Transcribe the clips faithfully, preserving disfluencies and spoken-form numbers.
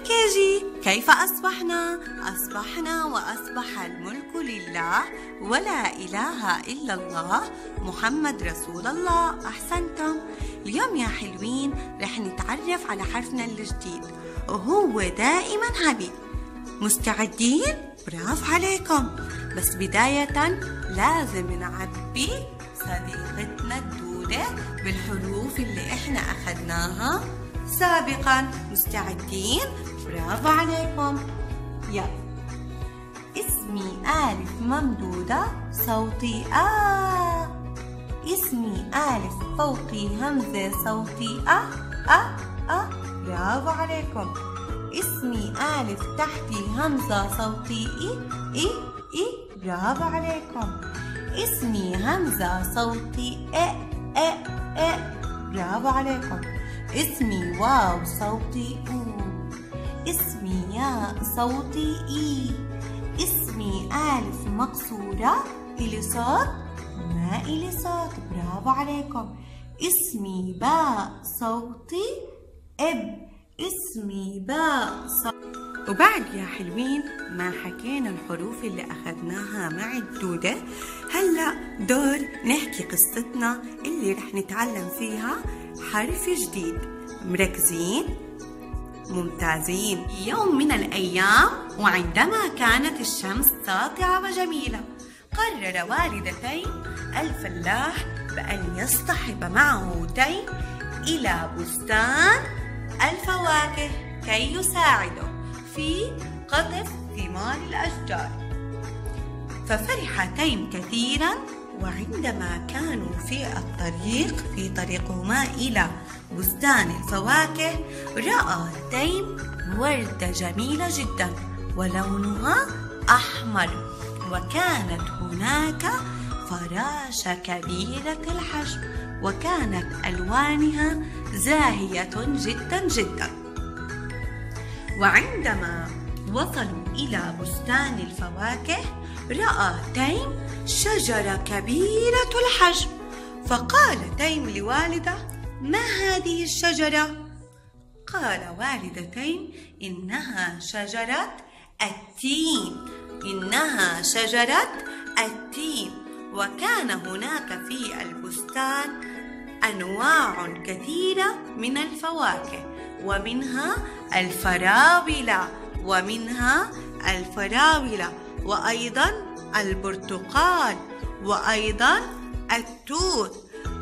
كيجي. كيف أصبحنا؟ أصبحنا وأصبح الملك لله ولا إله إلا الله محمد رسول الله. أحسنتم. اليوم يا حلوين رح نتعرف على حرفنا الجديد وهو دائما حبيب. مستعدين؟ برافو عليكم. بس بداية لازم نعبي صديقتنا الدودة بالحروف اللي احنا أخذناها سابقا. مستعدين؟ برافو عليكم. يلا. اسمي ألف ممدودة صوتي آ. اسمي ألف فوقي همزة صوتي أ أ أ. برافو عليكم. اسمي ألف تحتي همزة صوتي إي إي إي. برافو عليكم. اسمي همزة صوتي إ إ إ. برافو عليكم. اسمي واو صوتي أو. اسمي ياء صوتي إي. اسمي ألف مقصورة إلي صوت ما إلي صوت. برافو عليكم. اسمي باء صوتي إب. اسمي باء صوتي. وبعد يا حلوين ما حكينا الحروف اللي أخذناها مع الدودة، هلأ دور نحكي قصتنا اللي رح نتعلم فيها حرف جديد. مركزين؟ ممتازين. يوم من الأيام وعندما كانت الشمس ساطعة وجميلة، قرر والدتي الفلاح بأن يصطحب معه تيم إلى بستان الفواكه كي يساعده في قطف ثمار الأشجار. ففرح تيم كثيرا، وعندما كانوا في الطريق في طريقهما إلى بستان الفواكه رأى تيم وردة جميلة جدا ولونها أحمر، وكانت هناك فراشة كبيرة الحجم، وكانت ألوانها زاهية جدا جدا. وعندما وصلوا إلى بستان الفواكه رأى تيم شجرة كبيرة الحجم، فقال تيم لوالده: ما هذه الشجرة؟ قال والدة تيم: إنها شجرة التين. إنها شجرة التين. وكان هناك في البستان أنواع كثيرة من الفواكه، ومنها الفراولة ومنها الفراولة وأيضا البرتقال وأيضا التوت.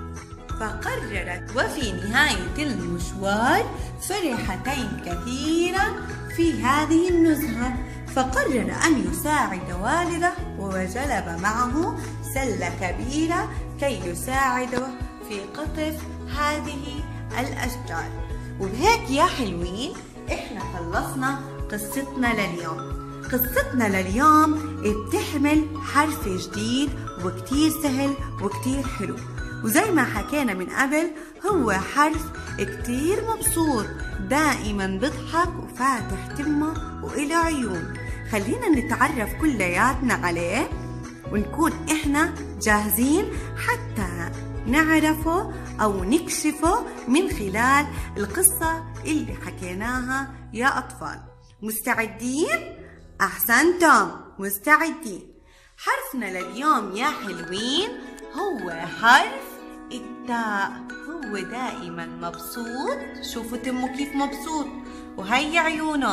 فقررت، وفي نهاية المشوار فرح تيم كثيرا في هذه النزهة، فقرر أن يساعد والده وجلب معه سلة كبيرة كي يساعده في قطف هذه الأشجار. وبهيك يا حلوين إحنا خلصنا قصتنا لليوم. قصتنا لليوم بتحمل حرف جديد وكتير سهل وكتير حلو، وزي ما حكينا من قبل هو حرف كتير مبسوط، دائما بضحك وفاتح تمه وإله عيون. خلينا نتعرف كلياتنا عليه ونكون إحنا جاهزين حتى نعرفه أو نكشفه من خلال القصة اللي حكيناها يا أطفال. مستعدين؟ أحسنتم. مستعدين. حرفنا لليوم يا حلوين هو حرف التاء. هو دائما مبسوط. شوفوا تمه كيف مبسوط وهي عيونه.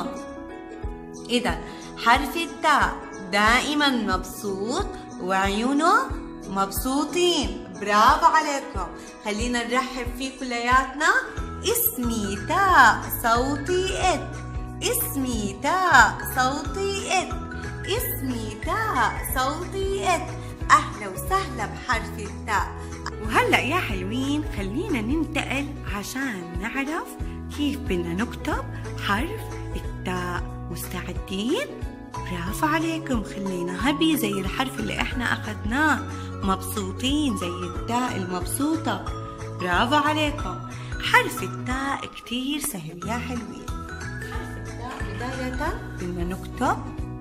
إذا حرف التاء دائما مبسوط وعيونه مبسوطين. برافو عليكم. خلينا نرحب فيه كلياتنا. اسمي تاء صوتي إت. اسمي تاء صوتي إت. اسمي تاء صوتي إت. أهلا وسهلا بحرف التاء. وهلأ يا حلوين خلينا ننتقل عشان نعرف كيف بدنا نكتب حرف التاء. مستعدين؟ برافو عليكم. خلينا هبي زي الحرف اللي احنا أخذناه، مبسوطين زي التاء المبسوطة. برافو عليكم. حرف التاء كتير سهل يا حلوين. حرف التاء بداية بدنا نكتب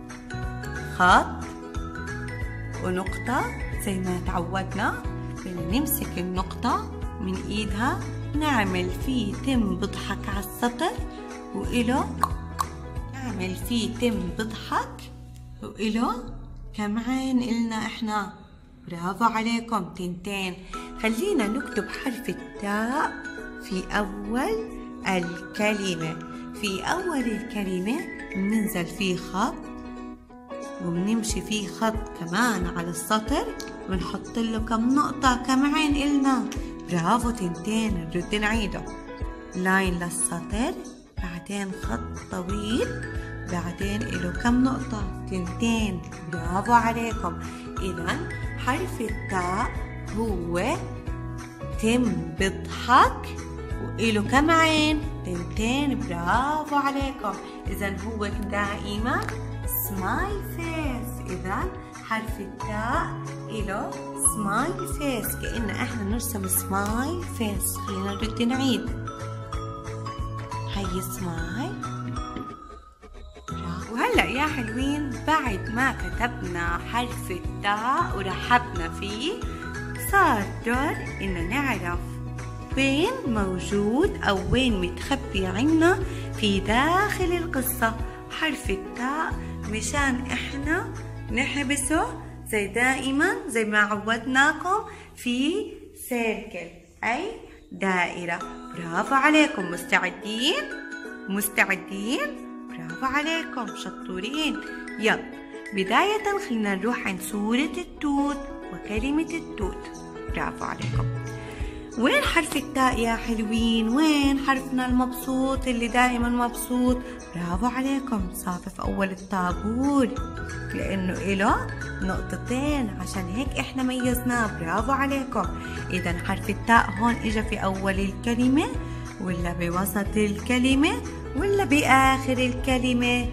خط ونقطة زي ما تعودنا. بدنا نمسك النقطة من ايدها نعمل فيه تم بضحك على السطر وإله نعمل فيه تم بضحك وإله كم عين إلنا إحنا؟ برافو عليكم، تنتين. خلينا نكتب حرف التاء في أول الكلمة. في أول الكلمة بننزل فيه خط وبنمشي فيه خط كمان على السطر ونحط له كم نقطة كم عين إلنا؟ برافو، تنتين. نرد نعيده. لاين للسطر، بعدين خط طويل، بعدين إله كم نقطة؟ تنتين. برافو عليكم. إذا حرف التاء هو تم بضحك وإله كم عين؟ تنتين. برافو عليكم. إذا هو دائما سمايل فيس. إذا حرف التاء إله سمايل فيس، كأن إحنا نرسم سمايل فيس. خلينا نرد نعيد. هي سمايل. وهلأ يا حلوين بعد ما كتبنا حرف التاء ورحبنا فيه، صار دور إنه نعرف وين موجود أو وين متخبي عنا في داخل القصة حرف التاء، مشان إحنا نحبسه زي دائما زي ما عودناكم في سيركل أي دائرة. برافو عليكم. مستعدين؟ مستعدين؟ برافو عليكم، شطورين. يلا بداية خلينا نروح عند سورة التوت وكلمة التوت. برافو عليكم. وين حرف التاء يا حلوين؟ وين حرفنا المبسوط اللي دائما مبسوط؟ برافو عليكم، صافي في أول الطابور لأنه إله نقطتين، عشان هيك إحنا ميزناه. برافو عليكم. إذا حرف التاء هون إجا في أول الكلمة ولا بوسط الكلمة ولا بآخر الكلمة؟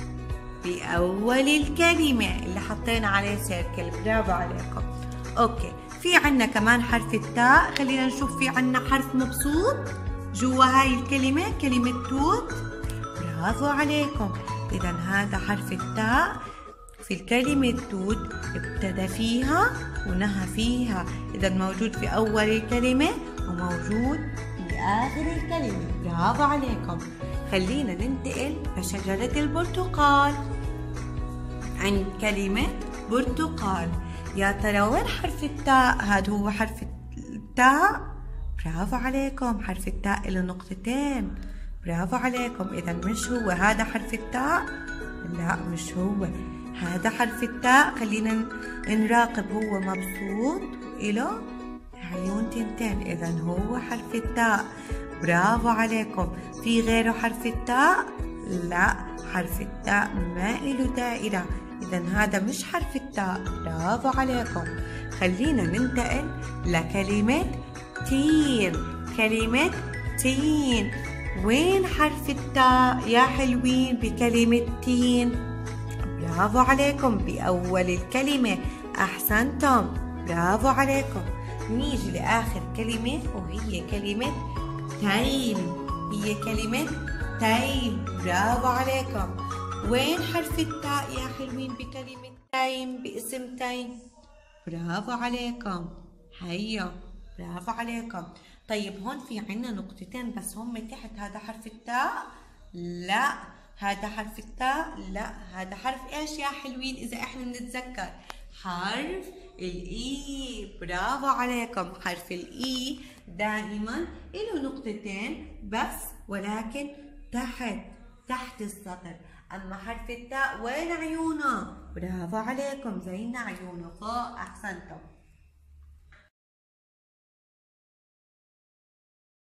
بأول الكلمة اللي حطينا عليه سيركل. برافو عليكم. أوكي، في عنا كمان حرف التاء. خلينا نشوف في عنا حرف مبسوط جوا هاي الكلمة، كلمة توت. برافو عليكم. إذا هذا حرف التاء في الكلمة توت ابتدى فيها ونهى فيها، إذا موجود في أول الكلمة وموجود في آخر الكلمة. برافو عليكم. خلينا ننتقل لشجرة البرتقال. عند كلمة برتقال، يا ترى وين حرف التاء؟ هذا هو حرف التاء. برافو عليكم، حرف التاء له نقطتين. برافو عليكم. إذا مش هو هذا حرف التاء؟ لا مش هو هذا حرف التاء. خلينا نراقب، هو مبسوط وإله عيون تنتين، إذا هو حرف التاء. برافو عليكم. في غيره حرف التاء؟ لا، حرف التاء ما له دائرة، إذا هذا مش حرف التاء. برافو عليكم. خلينا ننتقل لكلمة تين. كلمة تين، وين حرف التاء يا حلوين بكلمة تين؟ برافو عليكم، بأول الكلمة. أحسنتم، برافو عليكم. نيجي لآخر كلمة وهي كلمة تيم. هي كلمة تيم. برافو عليكم. وين حرف التاء يا حلوين بكلمة تيم، باسم تيم؟ برافو عليكم. هيا، برافو عليكم. طيب هون في عنا نقطتين بس هم تحت، هذا حرف التاء؟ لا. هذا حرف التاء؟ لا. هذا حرف ايش يا حلوين إذا احنا بنتذكر؟ حرف الإي. برافو عليكم. حرف الإي دائما له نقطتين بس، ولكن تحت تحت السطر. أما حرف التاء وين عيونه؟ برافو عليكم، زينا عيونه فوق. أحسنتم.